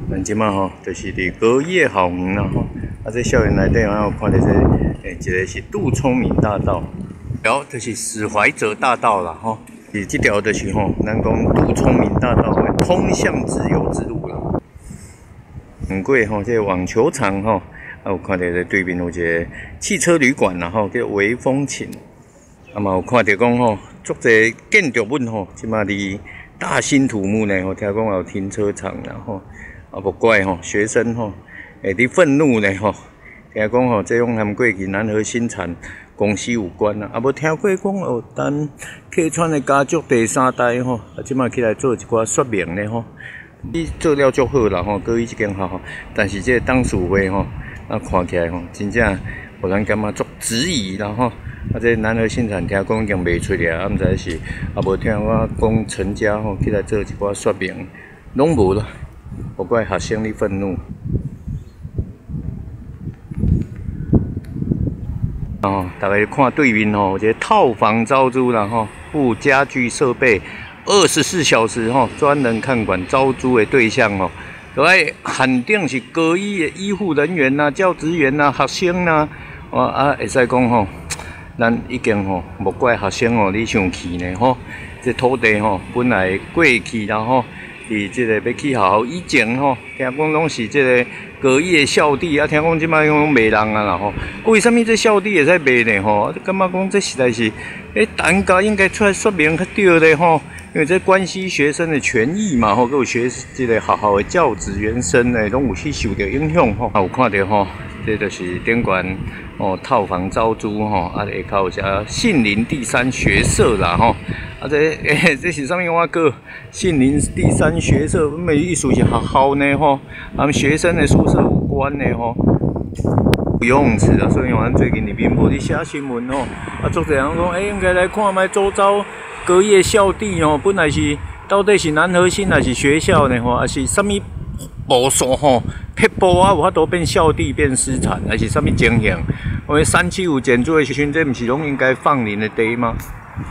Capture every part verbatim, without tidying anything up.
咱即马吼，就是伫隔夜好园啦吼。啊，这校园内底，我有看到这，诶，一个是杜聪明大道，条就是史怀哲大道啦吼。是这条就是吼，咱讲杜聪明大道的通向自由之路啦。很贵吼，这个网球场吼，啊，有看到在对面有一个汽车旅馆啦吼，叫微风情。啊嘛有看到讲吼，足侪建筑物吼，即马离大兴土木呢，吼，听讲有停车场啦吼。 啊，不怪吼，学生吼，诶，伫愤怒呢吼，听讲吼，这种和过去南河新产公司有关啦。啊，无听过讲哦，等客串的家族第三代吼，啊，即马起来做一寡说明呢吼。伊做了足好啦吼，搁伊一间学校，但是这董事会吼，啊，看起来吼，真正互咱感觉足质疑啦吼。啊，这南河新产听讲已经卖出来，啊，毋知是啊，无听我讲陈家吼起来做一寡说明，拢无啦。 不怪学生的愤怒。哦，大家看对面吼，有一个套房招租啦吼，附家具设备，二十四小时吼，专人看管招租的对象吼，都爱肯定是各医的医护人员呐、教职员呐、学生呐，哦啊，会使讲吼，咱已经吼，无怪学生吼，你生气呢吼，这土地吼本来过去然后。 伫即个要起学校以前吼，听讲拢是即个高一的校地，啊，听讲即摆讲卖人啊啦吼。为什么这校地会使卖呢吼？啊，感觉讲这实在是，诶，单家应该出来说明较对咧吼，因为这关系学生的权益嘛吼，佮有学即个学校的教职员生呢，拢有去受到影响吼。啊，有看到吼，这就是顶悬哦，套房招租吼，啊，下口有写杏林第三学社啦吼。 啊，这诶、欸，这是啥物话个？杏林第三学社，咩意思是学校呢吼？啊，学生的宿舍有关呢吼。游泳池啊，所以咱最近伫民报伫写新闻吼，啊，足侪人讲，诶、欸，应该来看卖周遭隔夜校地吼，本来是到底是南河新还是学校呢吼？还是啥物部数吼？撇步啊，有法度变校地变私产，还是啥物情形？因为三七五建筑的时阵，这毋是拢应该放林的地吗？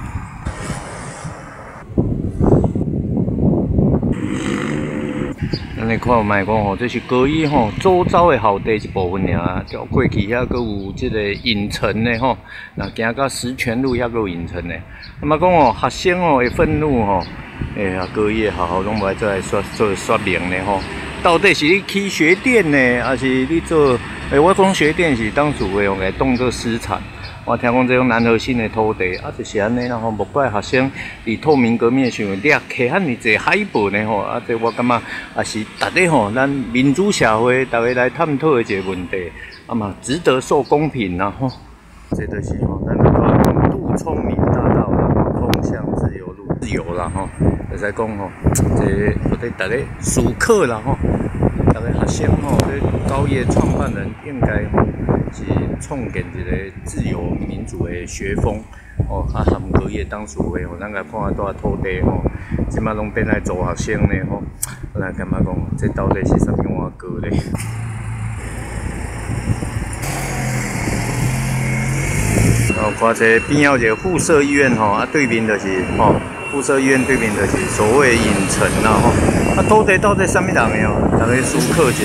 咱来看卖讲吼，这是高一吼周遭的校地一部分尔，就过去遐阁有即个影城的吼，那行到石泉路遐阁有影城的。那么讲吼，学生吼会愤怒吼，诶啊高一的学校拢无再来说做说明的吼，到底是你起学店呢，还是你做？诶，我讲学店是当属会用来当做私产。 我听讲这种南河新的土地，啊，就是安尼啦吼。无怪学生伫透明革命的时候掠起遐尼济海报呢吼，啊，这我感觉也是逐个吼，咱民主社会逐个来探讨的一个问题，啊嘛，值得受公平啦吼。这就是吼，咱那个杜聪明大道啦，通向自由路，自由啦吼。会使讲吼，这我哋逐个熟客啦吼，逐个学生吼，这高业创办人应该吼。 是创建一个自由民主的学风哦，啊，含隔夜当属会吼，咱来看下多土地吼，即马拢变来做学生呢吼，咱感觉讲，这到底是啥物碗糕咧？哦，看这边仔有一个附设医院吼，啊，对面就是吼，附设医院对面就是所谓影城啦吼，啊，土地到底啥物人的哦？大家思考一下。